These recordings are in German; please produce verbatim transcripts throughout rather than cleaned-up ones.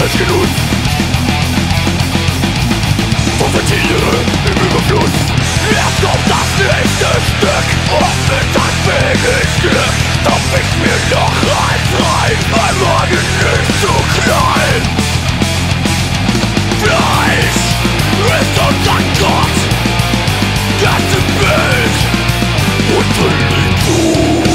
Fleischgenuss. Tote Tiere im Überfluss. Erst kommt das nächste Stück und mit handfähiges Glück stopf ich mir noch eins rein, mein Magen ist zu klein. Fleisch ist unser Gott, Götzenbild und Ritueller.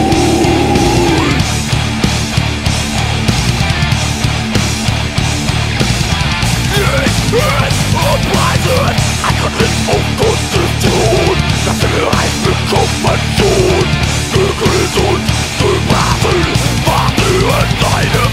Ich bin und preiset ein Kottlett auf Gottes Thron. Das Himmelreich bekommt mein Sohn, gegrillt und gebraten, wart über seine